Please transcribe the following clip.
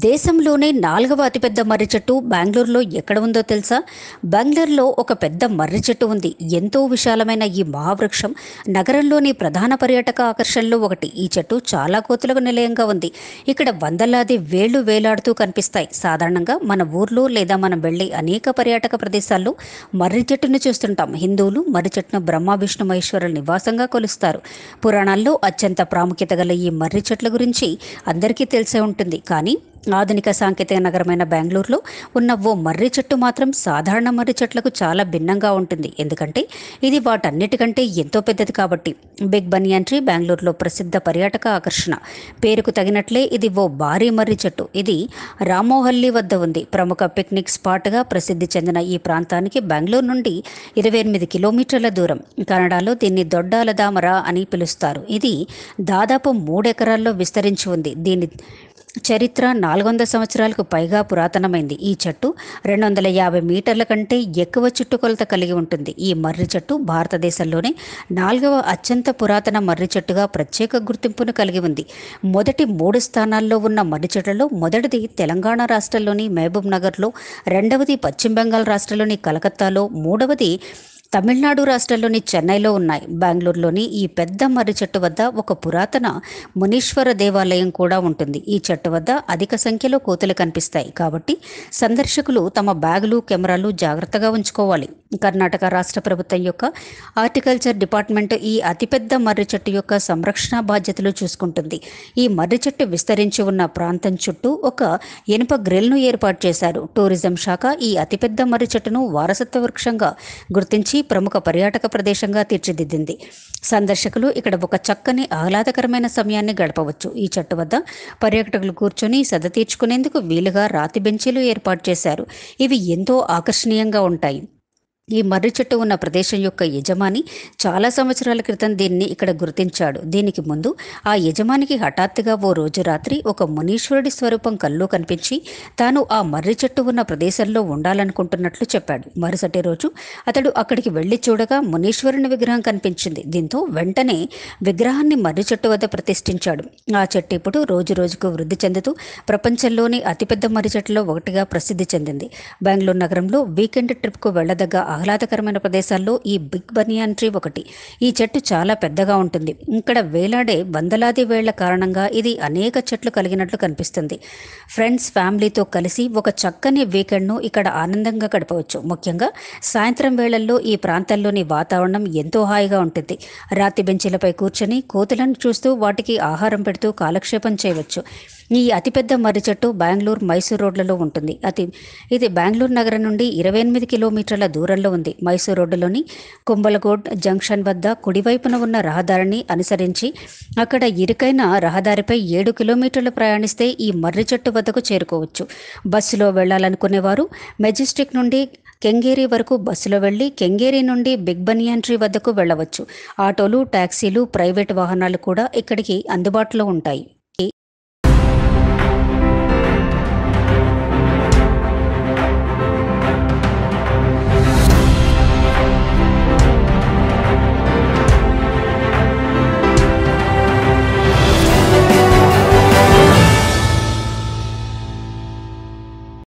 దేశంలోనే 4వ అతిపెద్ద మర్రి చెట్టు బెంగళూరులో ఎక్కడ ఉందో తెలుసా? బెంగళూరులో ఒక పెద్ద మర్రి చెట్టు ఉంది. ఎంతో విశాలమైన ఈ మహావృక్షం నగరంలోని ప్రధాన పర్యాటక ఆకర్షణలో ఒకటి. ఈ చెట్టు చాలా కోతులకు నిలయంగా ఉంది. ఇక్కడ వందలాది వేళ్లు వేలాడుతూ కనిపిస్తాయి. సాధారణంగా మన ఊర్లో లేదా మనం వెళ్లే అనేక పర్యాటక ప్రదేశాల్లో మర్రి చెట్టును చూస్తుంటాం. హిందువులు మర్రి చెట్టును బ్రహ్మ విష్ణు మహేశ్వరుల నివాసంగా కొలుస్తారు. పురాణాల్లో అత్యంత ప్రాముఖ్యత గల ఈ మర్రి చెట్ల గురించి అందరికీ తెలిసే ఉంటుంది. కానీ ఆధునిక సాంకేతిక నగరమైన బెంగళూరులో ఉన్న ఓ మర్రి చెట్టు మాత్రం సాధారణ మర్రి చెట్లకు చాలా భిన్నంగా ఉంటుంది. ఎందుకంటే ఇది వాటన్నిటికంటే ఎంతో పెద్దది కాబట్టి. బిగ్ బనియన్ ట్రీ బెంగళూరులో ప్రసిద్ధ పర్యాటక ఆకర్షణ. పేరుకు తగినట్లే ఇది ఓ భారీ మర్రి చెట్టు. ఇది రామోహల్లి వద్ద ఉంది. ప్రముఖ పిక్నిక్ స్పాట్గా ప్రసిద్ధి చెందిన ఈ ప్రాంతానికి బెంగళూరు నుండి 28 కిలోమీటర్ల దూరం. కన్నడలో దీన్ని దొడ్డాలదామర అని పిలుస్తారు. ఇది దాదాపు 3 ఎకరాల్లో విస్తరించి ఉంది. దీని చరిత్ర 400 సంవత్సరాలకు పైగా పురాతనమైంది. ఈ చెట్టు 250 మీటర్ల కంటే ఎక్కువ చుట్టుకొలత కలిగి ఉంటుంది. ఈ మర్రి చెట్టు భారతదేశంలోనే 4వ అత్యంత పురాతన మర్రి చెట్టుగా ప్రత్యేక గుర్తింపును కలిగి ఉంది. మొదటి 3 స్థానాల్లో ఉన్న మర్రి చెట్లలో మొదటిది తెలంగాణ రాష్ట్రంలోని మహబూబ్ నగర్లో, రెండవది పశ్చిమ బెంగాల్ రాష్ట్రంలోని కలకత్తాలో, మూడవది తమిళనాడు రాష్ట్రంలోని చెన్నైలో ఉన్నాయి. బెంగళూరులోని ఈ పెద్ద మర్రి చెట్టు వద్ద ఒక పురాతన మునీశ్వర దేవాలయం కూడా ఉంటుంది. ఈ చెట్టు వద్ద అధిక సంఖ్యలో కోతులు కనిపిస్తాయి. కాబట్టి సందర్శకులు తమ బ్యాగులు, కెమెరాలు జాగ్రత్తగా ఉంచుకోవాలి. కర్ణాటక రాష్ట్ర ప్రభుత్వం యొక్క హార్టికల్చర్ డిపార్ట్మెంట్ ఈ అతిపెద్ద మర్రి చెట్టు యొక్క సంరక్షణ బాధ్యతలు చూసుకుంటుంది. ఈ మర్రి చెట్టు విస్తరించి ఉన్న ప్రాంతం చుట్టూ ఒక ఇనుప గ్రిల్ను ఏర్పాటు చేశారు. టూరిజం శాఖ ఈ అతిపెద్ద మర్రి చెట్టును వారసత్వ వృక్షంగా గుర్తించి ప్రముఖ పర్యాటక ప్రదేశంగా తీర్చిదిద్దింది. సందర్శకులు ఇక్కడ ఒక చక్కని ఆహ్లాదకరమైన సమయాన్ని గడపవచ్చు. ఈ చెట్టు వద్ద పర్యాటకులు కూర్చొని సద తీర్చుకునేందుకు వీలుగా రాతి బెంచీలు ఏర్పాటు చేశారు. ఇవి ఎంతో ఆకర్షణీయంగా ఉంటాయి. ఈ మర్రి చెట్టు ఉన్న ప్రదేశం యొక్క యజమాని చాలా సంవత్సరాల క్రితం దీన్ని ఇక్కడ గుర్తించాడు. దీనికి ముందు ఆ యజమానికి హఠాత్తుగా ఓ రోజు రాత్రి ఒక మునీశ్వరుడి స్వరూపం కల్లో కనిపించి తాను ఆ మర్రి చెట్టు ఉన్న ప్రదేశంలో ఉండాలనుకుంటున్నట్లు చెప్పాడు. మరుసటి రోజు అతడు అక్కడికి వెళ్లి చూడగా మునీశ్వరుని విగ్రహం కనిపించింది. దీంతో వెంటనే విగ్రహాన్ని మర్రి చెట్టు వద్ద ప్రతిష్ఠించాడు. ఆ చెట్టు ఇప్పుడు రోజు రోజుకు వృద్ధి చెందుతూ ప్రపంచంలోని అతిపెద్ద మర్రి చెట్టులో ఒకటిగా ప్రసిద్ధి చెందింది. బెంగళూరు నగరంలో వీకెండ్ ట్రిప్కు వెళ్లదగ్గ ఆహ్లాదకరమైన ప్రదేశాల్లో ఈ బిగ్ బనియన్ ట్రీ ఒకటి. ఈ చెట్టు చాలా పెద్దగా ఉంటుంది. ఇక్కడ వేలాడే వందలాది వేళ్ల కారణంగా ఇది అనేక చెట్లు కలిగినట్లు కనిపిస్తుంది. ఫ్రెండ్స్, ఫ్యామిలీతో కలిసి ఒక చక్కని వీకెండ్ను ఇక్కడ ఆనందంగా గడపవచ్చు. ముఖ్యంగా సాయంత్రం వేళల్లో ఈ ప్రాంతాల్లోని వాతావరణం ఎంతో హాయిగా ఉంటుంది. రాతి బెంచీలపై కూర్చొని కోతులను చూస్తూ వాటికి ఆహారం పెడుతూ కాలక్షేపం చేయవచ్చు. ఈ అతిపెద్ద మర్రి చెట్టు బెంగళూరు మైసూర్ రోడ్లలో ఉంటుంది. ఇది బెంగళూరు నగరం నుండి 28 కిలోమీటర్ల దూరంలో ఉంది. మైసూర్ రోడ్డులోని కుంబలగోడ్ జంక్షన్ వద్ద కుడివైపున ఉన్న రహదారిని అనుసరించి అక్కడ ఇరుకైన రహదారిపై 7 కిలోమీటర్లు ప్రయాణిస్తే ఈ మర్రి చెట్టు వద్దకు చేరుకోవచ్చు. బస్సులో వెళ్లాలనుకునేవారు మెజెస్టిక్ నుండి కెంగేరి వరకు బస్సులో వెళ్లి కెంగేరి నుండి బిగ్ బనియన్ ట్రీ వద్దకు వెళ్లవచ్చు. ఆటోలు, టాక్సీలు, ప్రైవేటు వాహనాలు కూడా ఇక్కడికి అందుబాటులో ఉంటాయి.